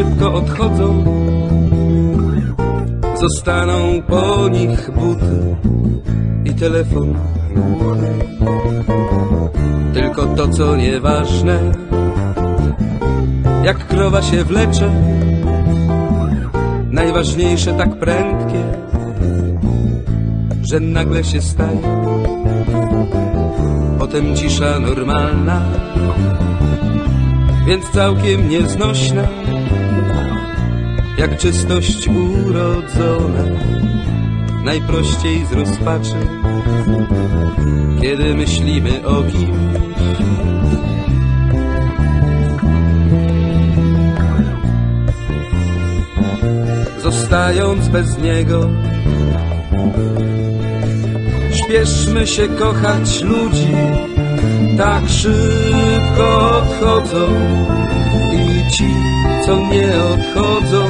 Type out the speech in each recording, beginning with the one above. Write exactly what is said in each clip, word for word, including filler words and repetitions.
szybko odchodzą, zostaną po nich buty i telefon głuchy. Tylko to, co nieważne, jak krowa się wlecze, najważniejsze tak prędkie, że nagle się staje. Potem cisza normalna, więc całkiem nieznośna, jak czystość urodzona, najprościej z rozpaczy, kiedy myślimy o kimś. Zostając bez niego, śpieszmy się kochać ludzi, tak szybko odchodzą i ci, co nie odchodzą,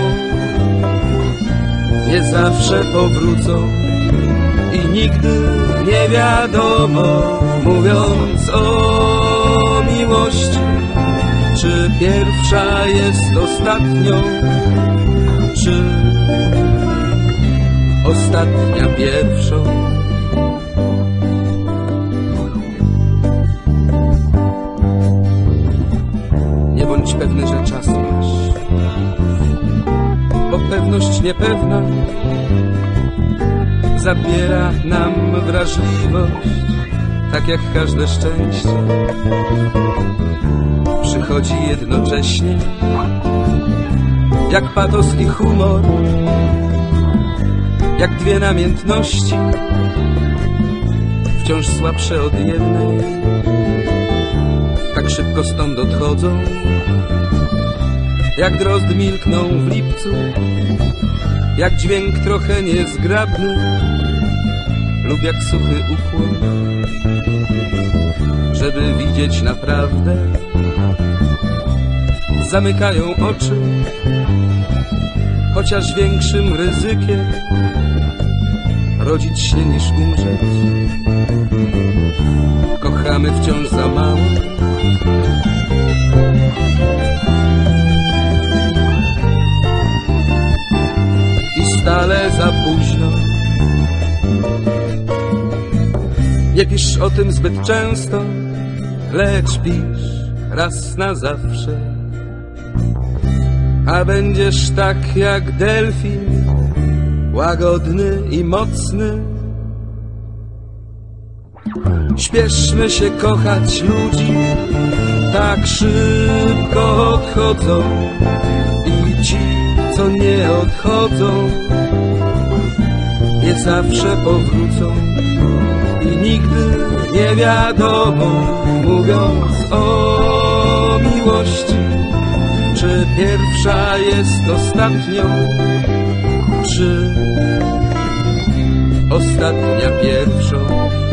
nie zawsze powrócą i nigdy nie wiadomo, mówiąc o miłości, czy pierwsza jest ostatnią, czy ostatnia pierwszą. Nie bądź pewny, że czas masz, bo pewność niepewna zabiera nam wrażliwość, tak jak każde szczęście. Przychodzi jednocześnie, jak patos i humor, jak dwie namiętności, wciąż słabsze od jednej, tak szybko stąd odchodzą, jak drozd milkną w lipcu, jak dźwięk trochę niezgrabny lub jak suchy ukłon. Żeby widzieć naprawdę, zamykają oczy, chociaż większym ryzykiem rodzić się niż umrzeć. Kochamy wciąż za mało, i stale za późno. Nie pisz o tym zbyt często, lecz pisz raz na zawsze, a będziesz tak jak delfin, łagodny i mocny. Śpieszmy się kochać ludzi, tak szybko odchodzą i ci, co nie odchodzą, nie zawsze powrócą i nigdy nie wiadomo, mówiąc o miłości, czy pierwsza jest ostatnią, czy ostatnia pierwszą.